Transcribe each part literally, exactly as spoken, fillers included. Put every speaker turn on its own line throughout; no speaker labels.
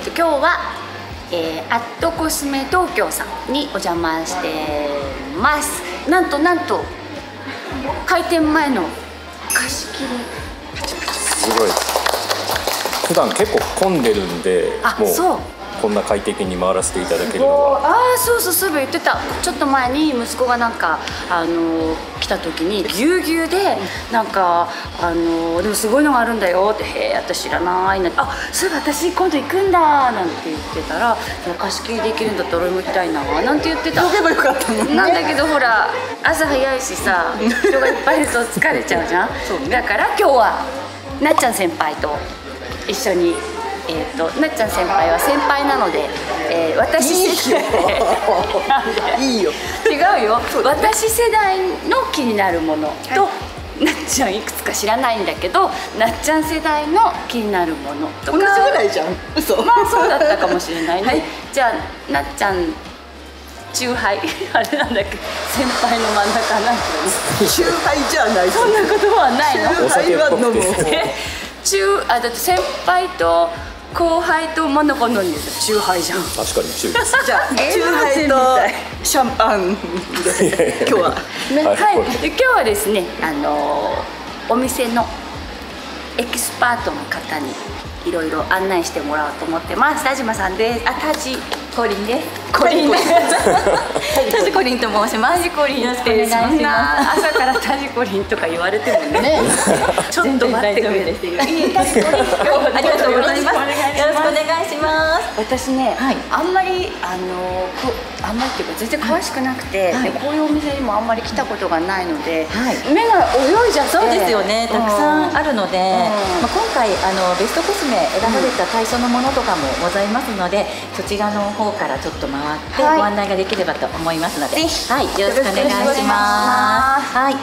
と今日は、えー、アットコスメ東京さんにお邪魔してます。なんとなんと開店前の貸し切り。
すごい。普段結構混んでるんで、
あ、
もう
そう。
こんな快適に回らせていただけるのは。
ああ、そうそう、そういえば言ってた。ちょっと前に息子がなんかあの来た時にぎゅうぎゅうでなんかあのでもすごいのがあるんだよって、へえ私知らないな、あ、そういえば私今度行くんだなんて言ってたら、貸し切りできるんだったら俺も行きたいななんて言ってた。
行けばよかったのね。
なんだけどほら朝早いしさ、人がいっぱいいると疲れちゃうじゃん。そうね、だから今日はなっちゃん先輩と一緒に。えー、となっちゃん先輩は先輩なので、えー、私世代
いいよ
違うよ、私世代の気になるものと、はい、なっちゃんいくつか知らないんだけどなっちゃん世代の気になるものとか、
同じぐらいじゃん。嘘。
まあそうだったかもしれないね、はい、じゃあなっちゃんチューハイあれなんだっけ、先輩の真ん中なんていうの、
チューハイじゃない。
そんなことはないの。
チューハイは飲む。
チューあだって先輩と後輩と真ん中のにチューハイじゃん。
確かにチューです。
じゃあチューハイとシャンパンで今日は
ね、はい、で今日はですね、あのー、お店のエキスパートの方にいろいろ案内してもらおうと思ってます。田島さんです。あ、タジコリンです。コリンです。タジコリンと申します。タジコリンってそんな朝からタジコリンとか言われてもね、ちょっと待ってくれっていう。いいタジコリン。
ありがとうございます。よろしくお願いします。
私ね、あんまりあのあんまりっていうか全然詳しくなくて、こういうお店にもあんまり来たことがないので、目が泳いじゃって。
そうですよね。たくさんあるので、まあ今回あのベストコスメ選ばれた対象のものとかもございますので、そちらの方からちょっと回ってご案内ができればと思いますので、はい、よろしくお願いします。はい。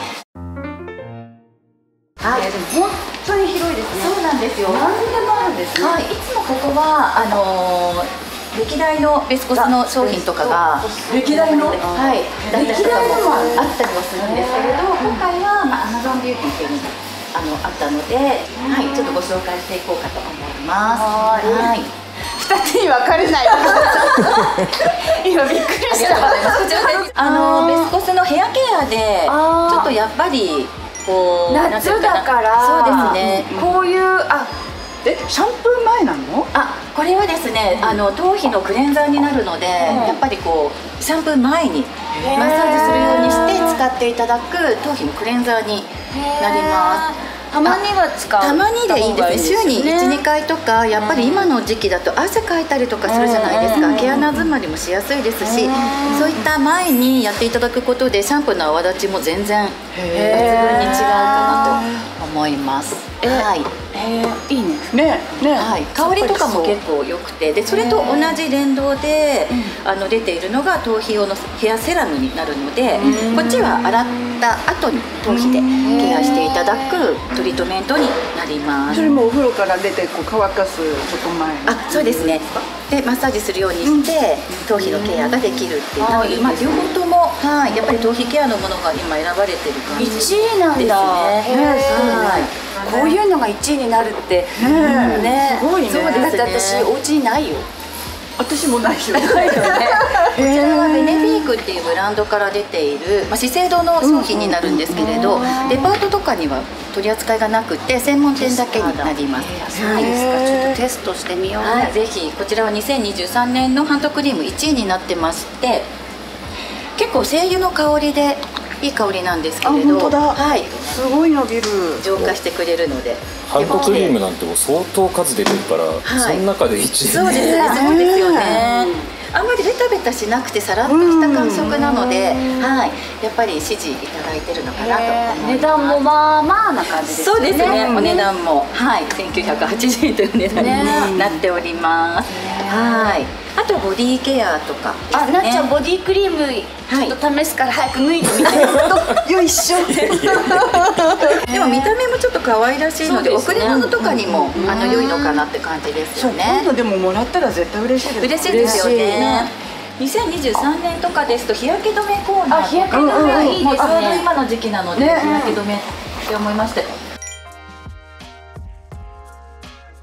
はい、でも本当に広いですね。そうなんですよ。何でもあるんですね。
はい、いつもここはあの歴代のベスコスの商品とかが
歴代の
はいだったりとかもあったりはするんですけれど、今回はまあアマゾンビューティーっていうのがあのあったので、はい、ちょっとご紹介していこうかと思います。はい。
二つに分かれない。今びっくりした。
あのベスコスのヘアケアでちょっとやっぱりこう
夏だから
そうですね。
こういうあ
えシャンプー前なの？
あこれはですね、あの頭皮のクレンザーになるので、やっぱりこうシャンプー前にマッサージするようにして使っていただく頭皮のクレンザーになります。
たまには使う。
たまにでいいですね。週にいち、にかいとか、やっぱり今の時期だと汗かいたりとかするじゃないですか。毛穴詰まりもしやすいですし、そういった前にやっていただくことでシャンプーの泡立ちも全然抜群に違うかなと思います。はい。
えー、いいね。
ねね、
はい、香りとかも結構良くて、でそれと同じ連動で、あの出ているのが頭皮用のヘアセラムになるので、こっちは洗った後に頭皮でケアしていただくトリートメントになります。
それもお風呂から出てこう乾かすこと前。
あ、そうですね。でマッサージするようにして頭皮のケアができるっていう。なのでまあ両方ともはいやっぱり頭皮ケアのものが今選ばれてる感じですね。
いちいなんだ。はい。こういうのがいちいになるってね、
すごいね。
だって私お家にないよ。
私もないよ。
こちらはベネフィークっていうブランドから出ている、まあ、資生堂の商品になるんですけれど、デパートとかには取り扱いがなくて専門店だけになります。
はい、ですか。ちょっとテストしてみよう。
はい、ぜひこちらはにせんにじゅうさんねんのハンドクリームいちいになってまして、結構精油の香りでいい香りなんですけれど、はい、
すごい伸びる。
浄化してくれるので。
ハンドクリームなんてもう相当数出てるから、その中でいちい。
そうですね、そうですよね。あんまりベタベタしなくてさらっとした感触なので、はい、やっぱり支持いただいてるのかなと思います。
値段もまあまあな感じですね。
そうですね、お値段もはいせんきゅうひゃくはちじゅうえんという値段になっております。はい。あとボディケアとか、
あ、なっちゃんボディクリームちょっと試すから早く脱いでみて。
よいしょ。
でも見た目もちょっと可愛らしいので、贈り物とかにもあの良いのかなって感じですよね。
今度でももらったら絶対嬉しいです。
嬉しいですよね。にせんにじゅうさんねんとかですと日焼け止めコーナー、
あ、日焼け止めいいですね。
ちょうど今の時期なので日焼け止めって思いまして。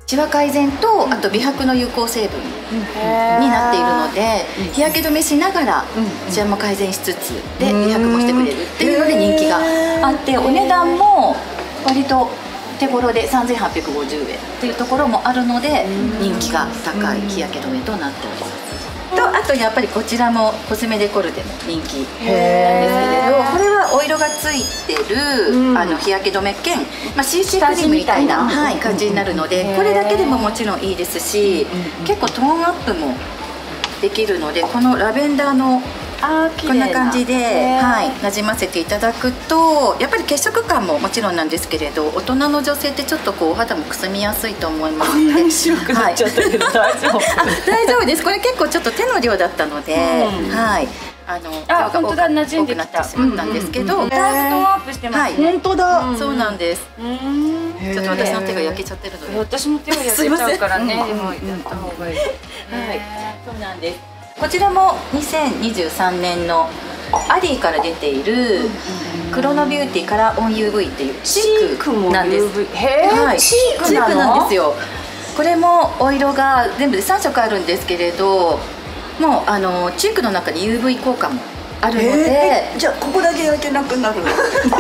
シワ改善とあと美白の有効成分になっているので、日焼け止めしながらシワも改善しつつで美白もしてくれるっていうので人気があって、お値段も割と手頃でさんぜんはっぴゃくごじゅうえんっていうところもあるので人気が高い日焼け止めとなっております。とあとやっぱりこちらもコスメデコルテも人気なんですけれど、これはお色がついてる、うん、あの日焼け止め兼、まあ、シーシー クリームみたいな、はい、感じになるので、これだけでももちろんいいですし、結構トーンアップもできるので、このラベンダーのあこんな感じで、はい、なじませていただくとやっぱり血色感ももちろんなんですけれど、大人の女性ってちょっとこうお肌もくすみやすいと思いますので、
白くなっちゃったけど、はい、大丈夫
大丈夫です。これ結構ちょっと手の量だったので、うん、はいあの
あ本当だ、馴染んできた
しまったんですけど、
だいぶトーンアップしてますね。
本当だ、
そうなんです。ちょっと私の手が焼けちゃってるので、
私も手が焼けちゃうからね、でもやった方がいい。はい、
そうなんです。こちらもにせんにじゅうさんねんのアリーから出ているクロノビューティーカラーオン ユーブイ っていうチークなんです。
へー、チーク
なんですよ。これもお色が全部でさんしょくあるんですけれど、もうあのチークの中に ユーブイ 効果もあるので、
じゃあここだけ焼けなくなるの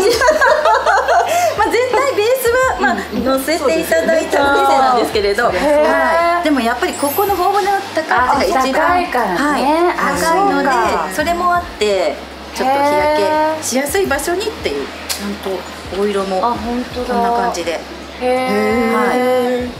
まあ全体ベースはまあ乗せていただいた上でなんですけれど、はい、でもやっぱりここのホームの高さが一番
高いからね、
はい、高いので、それもあってちょっと日焼けしやすい場所にっていう、ちゃんとお色もこんな感じで、はい、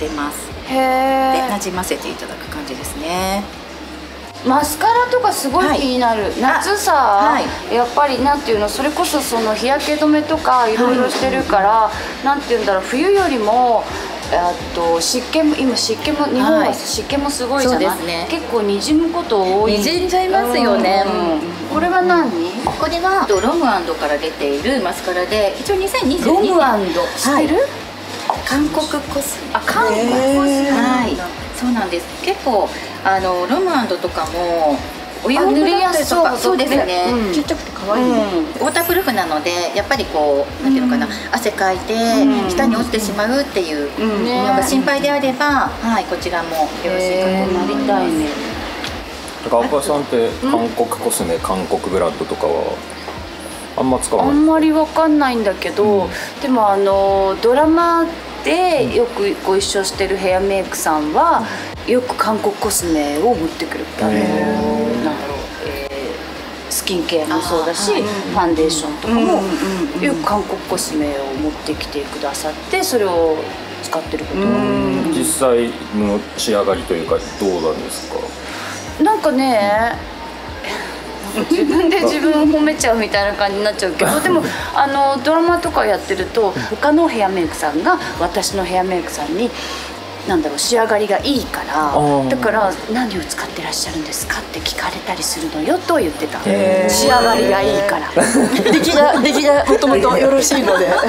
出ます。でなじませていただく感じですね。
マスカラとかすごい気になる、はい、夏さ、はい、やっぱりなんていうの、それこそその日焼け止めとかいろいろしてるから、はい、なんていうんだろう、冬よりもあと湿気も、今湿気も日本は湿気もすごいじゃない、はい、ね、結構にじむこと多い。
にじんじゃいますよね、
うん、これは何？
これはロムアンドから出ているマスカラで、一応にせんにじゅうにねん、
ロムアンド知ってる？はい、
韓国コスメ。
あ、韓国コスメ、
はい、そうなんです。結構あのロムアンドとかもお湯を塗りやすそう。そうですね、
うん、ちっちゃくて可愛い、うん、
ウォータープルーフなのでやっぱりこうなんていうのかな、うん、汗かいて下に落ちてしまうっていうのが心配であれば、はい、こちらもよろしいかと思います。
なりたいね。
赤岡さんって韓国コスメ、韓国ブランドとかはあんま使わない？
あんまりわかんないんだけど、うん、でもあのドラマでよくご一緒してるヘアメイクさんはよく韓国コスメを持ってくる。あのなんだろう、えー、スキンケアもそうだし、ファンデーションとかもよく韓国コスメを持ってきてくださって、それを使ってることが多い。
実際の仕上がりというかどうなんですか？
なんかね、自分で自分を褒めちゃうみたいな感じになっちゃうけど、でもあのドラマとかやってると他のヘアメイクさんが私のヘアメイクさんになんだろう、仕上がりがいいから、だから何を使ってらっしゃるんですかって聞かれたりするのよと言ってた。仕上がりがいいから
出来が出来がもともとよろしいので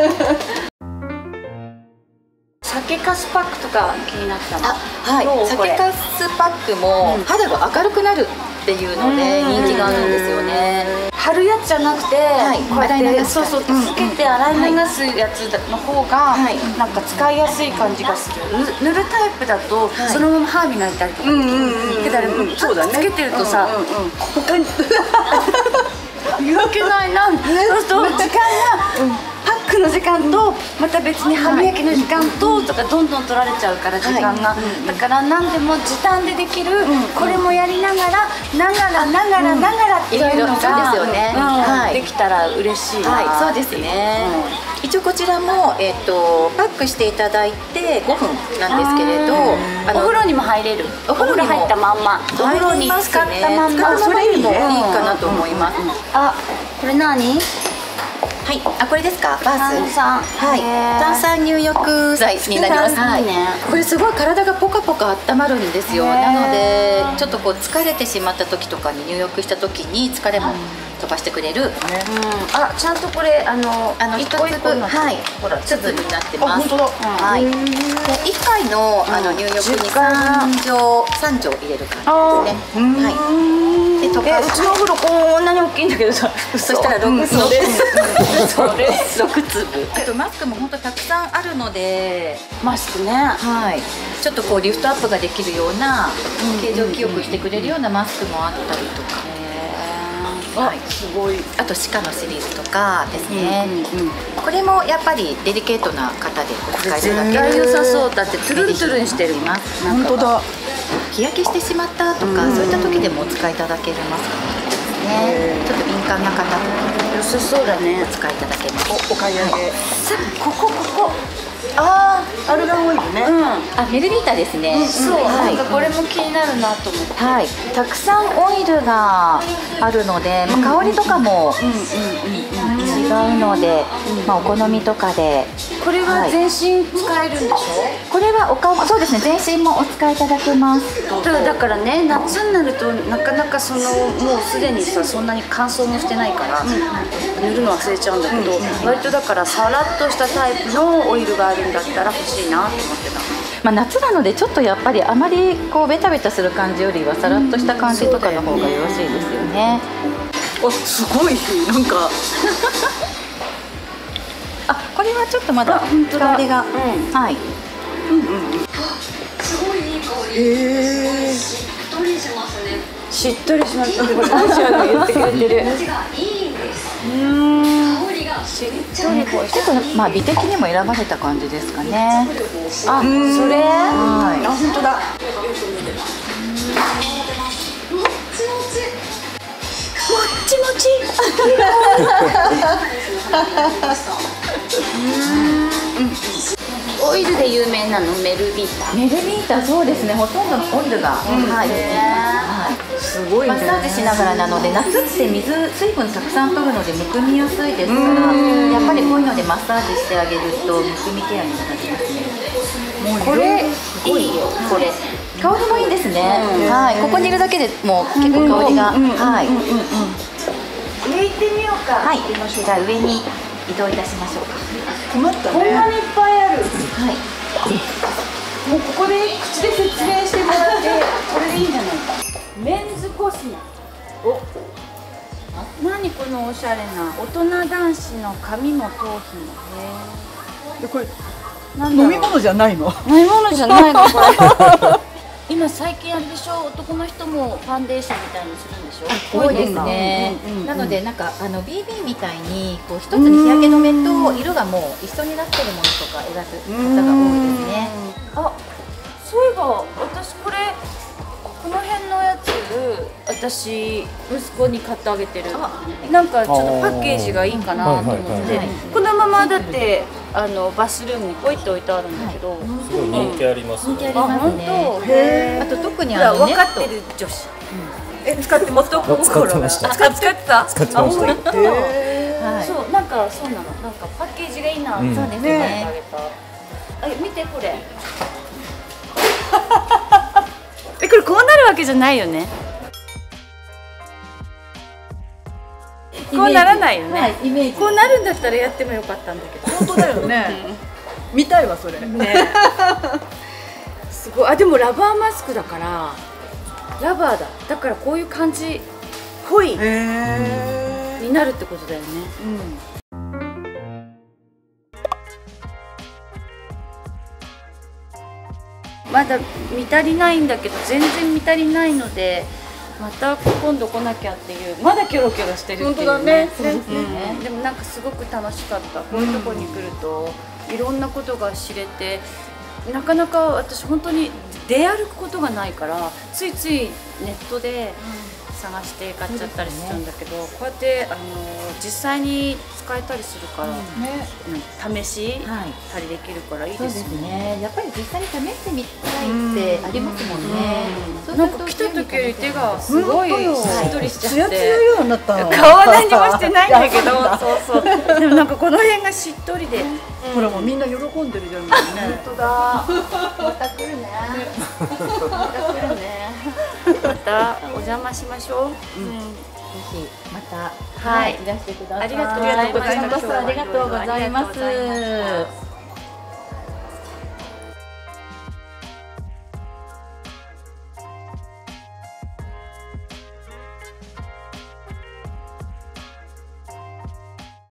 酒粕パックとか気になったの。
あ、はい、酒粕パックも肌が明るくなるっていうので人気があるんですよね。
貼るやつじゃなくて、こうやってそうそうつけて洗い流すやつの方がなんか使いやすい感じがする。塗るタイプだとそのまま歯磨いたりとかできる。そうだね。つけてるとさ、他に磨けないな。そうすると時間がパックの時間とまた別に歯磨きの時間ととかどんどん取られちゃうから時間が、だから何でも時短でできる、これもやりながらながらながらながらっていうのができたら嬉しいな。
はい、そうですね。一応こちらもえっとパックしていただいてごふんなんですけれど、
お風呂にも入れる。お風呂に入ったまんま、お風呂に使ったまんま、
それでもいいかなと思います。
あ、これ何？
はい、あ、これですか？バース。
炭酸。
はい。炭酸入浴剤になります。はい。これすごい体がポカポカ温まるんですよ。なのでちょっとこう疲れてしまった時とかに入浴した時に疲れも飛ばしてくれる。うん。
あ、ちゃんとこれあの
あの一個一個はい。ほら粒になってます。
本当だ。
はい。で一回のあの入浴に三錠三錠入れる感じですね。はい。で
え高い。うちのお風呂こんなに大きいんだけどさ。
そしたらろくつぶ。
そうです。六粒。
あとマスクも本当たくさんあるので、
マスクね。
はい。ちょっとこうリフトアップができるような形状記憶してくれるようなマスクもあったりとか。
はい、すごい。
あとシカのシリーズとかですね、これもやっぱりデリケートな方でお使いいただける。
絶対良さそう。だってトゥルントゥルンしてるます。
本当だ。
日焼けしてしまったとか、そういった時でもお使いいただけるマスクですね。ちょっと敏感な方とか
良さそうだね。
お使いいただけます。
お買い上げ。
さここここ。
ああ、アルガンオイルね。
あ、メルリータですね。
そう。なんかこれも気になるなと思って。
はい。たくさんオイルがあるので、まあ香りとかも違うので、まあお好みとかで。
これは全身使えるんでしょ？
これはお顔、そうですね、全身もお使いいただけます。
ただだからね、夏になるとなかなかそのもうすでにさ、そんなに乾燥もしてないから、塗るの忘れちゃうんだけど、割とだからさらっとしたタイプのオイルがあるんだったら欲しいなと思ってた。
まあ夏なのでちょっとやっぱりあまりこうベタベタする感じよりはさらっとした感じとかの方がよろしいですよね。
あ、すごいなんか。
あ、これはちょっとまだ香りが、はい。
すごいいい香り。
へえ。
しっとりしますね。
しっとりします。これ大ちゃんが言ってくれてる。
味がいいんです。
うん
香りがしっ
しっとりこう
結構まあ美的にも選ばれた感じですかね。
あ、それ。
はい。
あ、本当だ。
もっちもち。
もっちもち。オイルで有名なのメルビータ。
メルビータ、そうですね。ほとんどのオイルが、はい。はい。
すごいね。
マッサージしながらなので、夏って水水分たくさん取るのでむくみやすいですから、やっぱりこういうのでマッサージしてあげるとむくみケアになりますね。
これいいよ。これ
香りもいいですね。はい。ここにいるだけでもう結構香りが、はい。
上行ってみようか。
はい。じゃあ上に移動いたしましょうか。
困った
こんなにいっぱいある。
はい。
もうここで口で説明してもらってこれでいいんじゃないか。メンズコスメ。お。何このおしゃれな大人男子の髪も頭皮も。
でこれ
なんだろう。
飲み物じゃないの？
飲み物じゃないのこれ。今最近あれでしょ、男の人もファンデーションみたいにするんでしょ。
多いですね。なのでなんかあの ビービー みたいにこう一つに日焼け止めと色がもう一緒になってるものとか選ぶ方が多いですね。
あ、そういえば私これこの辺のやつ私息子に買ってあげてる。なんかちょっとパッケージがいいかなと思ってこのままだってあのバスルームにポイって置いてあるんだけど、
すごい人気ありますね。
人気ありますね。
へ
あと特に
え。
あの
分かってる女子。え、使ってもっと
使ってました。
使ってた。
使ってました。
はい。
そう、なんかそうなの。なんかパッケージがいいな。そうですね。あ、見てこれ。え、これこうなるわけじゃないよね。こうならないよね。
イメージ。
こうなるんだったらやってもよかったんだけど。
本当だよね。見たいわそれ。
ね。すごい。あ、でもラバーマスクだからラバーだ。だからこういう感じっぽいになるってことだよね。まだ見足りないんだけど全然見足りないのでまた今度来なきゃっていう。まだキョロキョロしてるっていうね。そうですね。でもなんかすごく楽しかった。こういうとこに来るといろんなことが知れて、なかなか私本当に出歩くことがないからついついネットで探して買っちゃったりするんだけど、こうやってあの実際に使えたりするから、試し借りできるからいいですよね。
やっぱり実際に試してみたいってありますもんね。
なんか来た時より手がすごいしっとりしちゃって、
ツヤツヤようになったの。
顔は何もしてないんだけど、そうそう。でもなんかこの辺がしっとりで、
ほらもうみんな喜んでるじゃんね。
本当だ。また来るね。また来るね。またお邪魔しましょう。
ぜひまた
はい
いらしてください。
ありがとうございます。
ありがとうございます。